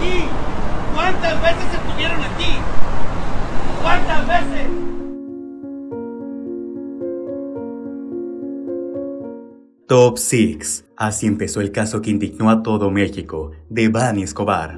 aquí? ¿Cuántas veces estuvieron aquí? ¿Cuántas veces? Top 6. Así empezó el caso que indignó a todo México, Devani Escobar.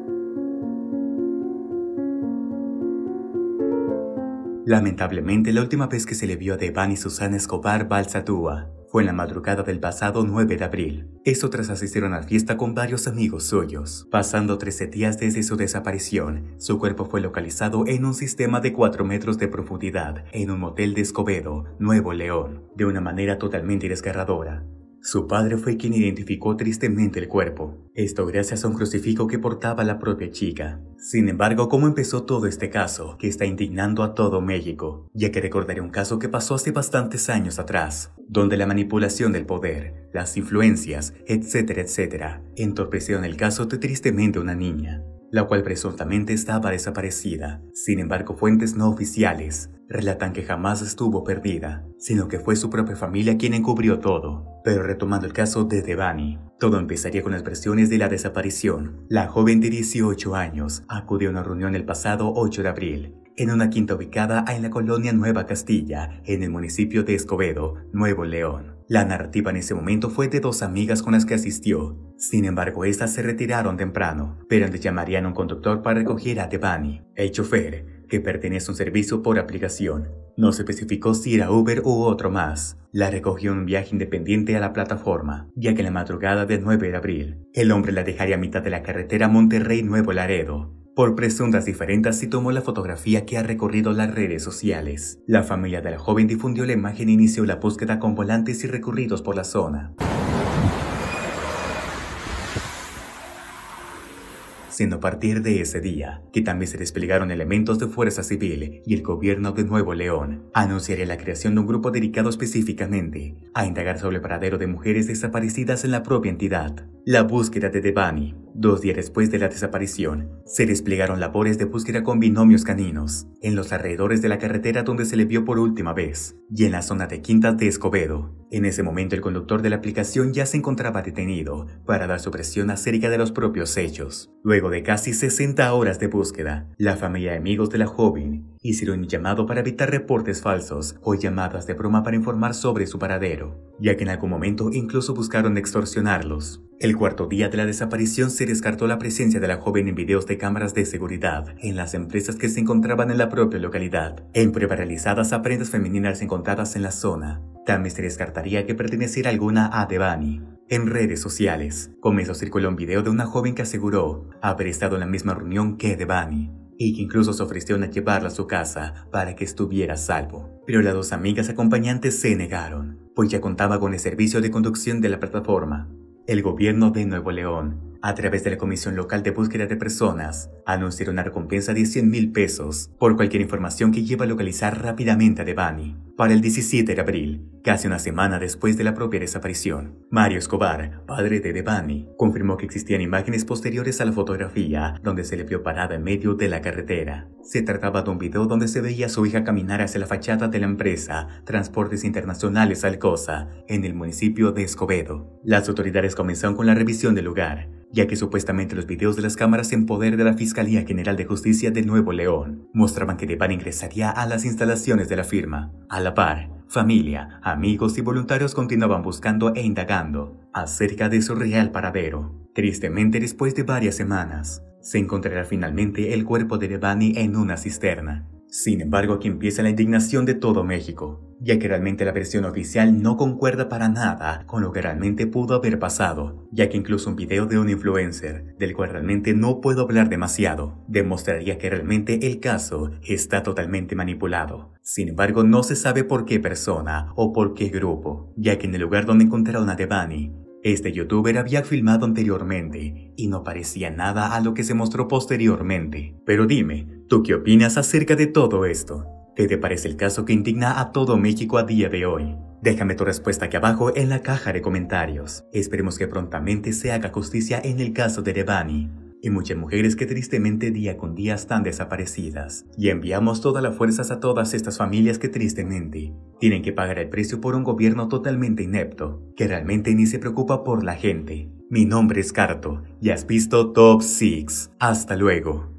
Lamentablemente, la última vez que se le vio a Devani Susana Escobar Balsatúa fue en la madrugada del pasado 9 de abril. Esto tras asistir a una fiesta con varios amigos suyos. Pasando 13 días desde su desaparición, su cuerpo fue localizado en un sistema de 4 metros de profundidad en un motel de Escobedo, Nuevo León, de una manera totalmente desgarradora. Su padre fue quien identificó tristemente el cuerpo, esto gracias a un crucifijo que portaba la propia chica. Sin embargo, ¿cómo empezó todo este caso que está indignando a todo México? Ya que recordaré un caso que pasó hace bastantes años atrás, donde la manipulación del poder, las influencias, etcétera, entorpecieron el caso de tristemente una niña, la cual presuntamente estaba desaparecida. Sin embargo, fuentes no oficiales relatan que jamás estuvo perdida, sino que fue su propia familia quien encubrió todo. Pero retomando el caso de Devani, todo empezaría con las versiones de la desaparición. La joven de 18 años acudió a una reunión el pasado 8 de abril, en una quinta ubicada en la colonia Nueva Castilla, en el municipio de Escobedo, Nuevo León. La narrativa en ese momento fue de 2 amigas con las que asistió. Sin embargo, estas se retiraron temprano, pero antes llamarían a un conductor para recoger a Devani. El chofer, que pertenece a un servicio por aplicación, no se especificó si era Uber u otro más, la recogió en un viaje independiente a la plataforma, ya que en la madrugada del 9 de abril, el hombre la dejaría a mitad de la carretera Monterrey-Nuevo Laredo. Por presuntas diferencias y tomó la fotografía que ha recorrido las redes sociales. La familia de la joven difundió la imagen e inició la búsqueda con volantes y recorridos por la zona, siendo a partir de ese día que también se desplegaron elementos de Fuerza Civil y el gobierno de Nuevo León. Anunciaría la creación de un grupo dedicado específicamente a indagar sobre el paradero de mujeres desaparecidas en la propia entidad. La búsqueda de Devani. 2 días después de la desaparición, se desplegaron labores de búsqueda con binomios caninos en los alrededores de la carretera donde se le vio por última vez y en la zona de Quintas de Escobedo. En ese momento el conductor de la aplicación ya se encontraba detenido para dar su versión acerca de los propios hechos. Luego de casi 60 horas de búsqueda, la familia y amigos de la joven hicieron un llamado para evitar reportes falsos o llamadas de broma para informar sobre su paradero, ya que en algún momento incluso buscaron extorsionarlos. El cuarto día de la desaparición se descartó la presencia de la joven en videos de cámaras de seguridad en las empresas que se encontraban en la propia localidad. En pruebas realizadas a prendas femeninas encontradas en la zona, también se descartaría que perteneciera alguna a Devani. En redes sociales, comenzó a circular un video de una joven que aseguró haber estado en la misma reunión que Devani, y que incluso se ofrecieron a llevarla a su casa para que estuviera a salvo. Pero las 2 amigas acompañantes se negaron, pues ya contaba con el servicio de conducción de la plataforma. El gobierno de Nuevo León, a través de la Comisión Local de Búsqueda de Personas, anunció una recompensa de 100,000 pesos por cualquier información que lleve a localizar rápidamente a Devani. Para el 17 de abril, casi una semana después de la propia desaparición, Mario Escobar, padre de Devani, confirmó que existían imágenes posteriores a la fotografía donde se le vio parada en medio de la carretera. Se trataba de un video donde se veía a su hija caminar hacia la fachada de la empresa Transportes Internacionales Alcosa, en el municipio de Escobedo. Las autoridades comenzaron con la revisión del lugar, ya que supuestamente los videos de las cámaras en poder de la Fiscalía General de Justicia de Nuevo León mostraban que Devani ingresaría a las instalaciones de la firma. A la par, familia, amigos y voluntarios continuaban buscando e indagando acerca de su real paradero. Tristemente, después de varias semanas, se encontrará finalmente el cuerpo de Devani en una cisterna. Sin embargo, aquí empieza la indignación de todo México, ya que realmente la versión oficial no concuerda para nada con lo que realmente pudo haber pasado, ya que incluso un video de un influencer, del cual realmente no puedo hablar demasiado, demostraría que realmente el caso está totalmente manipulado. Sin embargo, no se sabe por qué persona o por qué grupo, ya que en el lugar donde encontraron a Devani, este youtuber había filmado anteriormente y no parecía nada a lo que se mostró posteriormente. Pero dime, ¿tú qué opinas acerca de todo esto? ¿Qué te parece el caso que indigna a todo México a día de hoy? Déjame tu respuesta aquí abajo en la caja de comentarios. Esperemos que prontamente se haga justicia en el caso de Devani y muchas mujeres que tristemente día con día están desaparecidas. Y enviamos todas las fuerzas a todas estas familias que tristemente tienen que pagar el precio por un gobierno totalmente inepto, que realmente ni se preocupa por la gente. Mi nombre es Carto y has visto Top 6. Hasta luego.